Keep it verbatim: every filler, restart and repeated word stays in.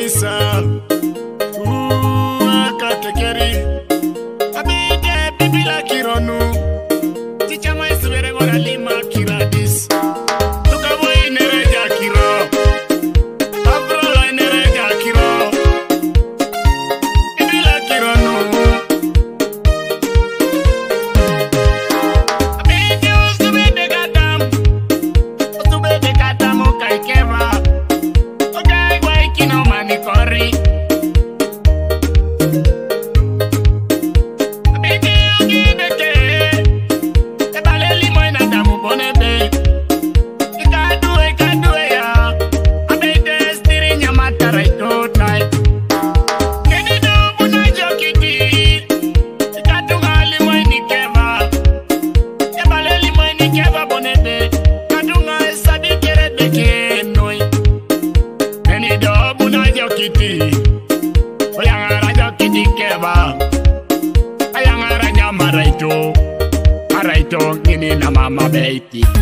Isa Ua katekeri Abide bibila kironu Tichama isubere gora lima kiradis Tukabo inereja kiro Abrola inereja kiro Bibila kironu Abide usubede gadam Usubede gadam ukaikeva Kino mani kori Abeke ogi beke Ebale limo ina damu bonebe Ikadu ikadu ya Abede stiri nyamata raito tai Keni do buna jokiti Ikadu nga limo ini keva Ebale limo ini keva bonebe Kadu nga esabi kere beke noi Keni do Kiti, oyangara jokiti keba, ayangara nyamaraito, araito ngini na mama beiti.